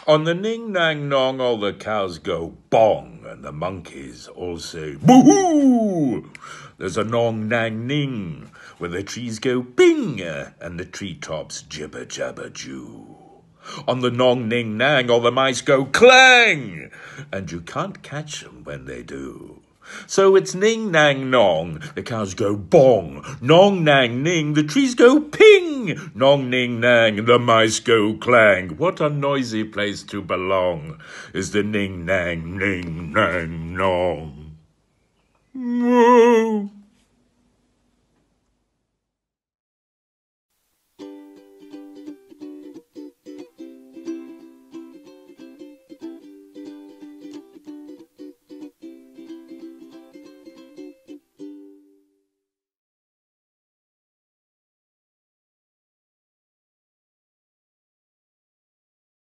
On the Ning, Nang, Nong, all the cows go bong, and the monkeys all say boo-hoo. There's a Nong, Nang, Ning, where the trees go bing, and the treetops jibber, jabber, joo. On the Nong, Ning, Nang, all the mice go clang, and you can't catch them when they do. So it's Ning, Nang, Nong, the cows go bong. Nong, Nang, Ning, the trees go ping. Nong, Ning, Nang, the mice go clang. What a noisy place to belong is the Ning, Nang, Ning, Nang, Nong.